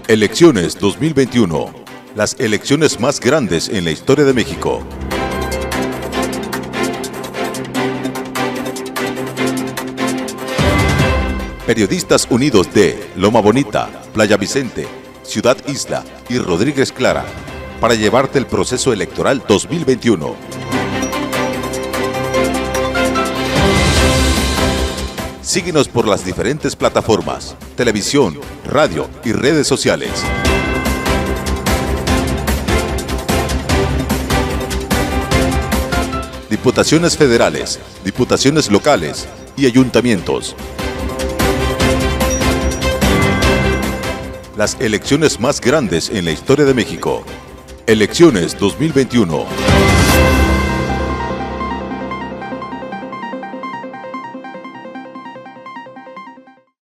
Elecciones 2021. Las elecciones más grandes en la historia de México. Periodistas unidos de Loma Bonita, Playa Vicente, Ciudad Isla y Rodríguez Clara para llevarte el proceso electoral 2021. Síguenos por las diferentes plataformas, televisión, radio y redes sociales. Diputaciones federales, diputaciones locales y ayuntamientos. Las elecciones más grandes en la historia de México. Elecciones 2021.